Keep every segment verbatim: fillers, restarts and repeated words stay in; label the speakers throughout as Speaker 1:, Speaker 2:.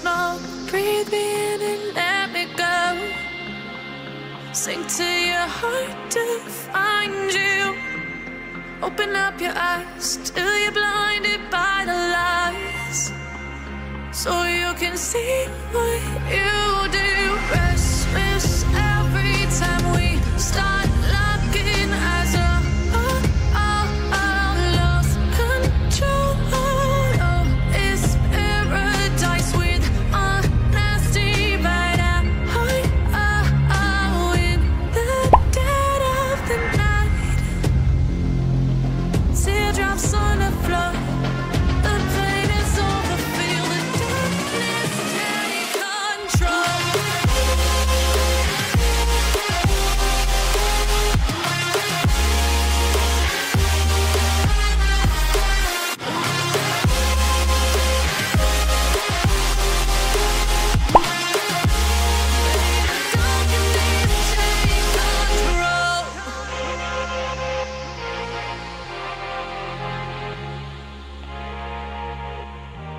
Speaker 1: smoke, breathe me in and let me go. Sink to your heart to find you. Open up your eyes till you're blinded by the lies, so you can see what you do. Restless every time we start locking eyes. Oh, oh, oh, oh, lost control. Oh, it's paradise with honesty right at heart. Oh, oh, in the dead of the night. Teardrops on the floor. The pain is over. Feel the darkness take control.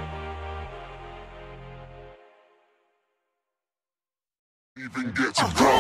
Speaker 2: Even get to roll.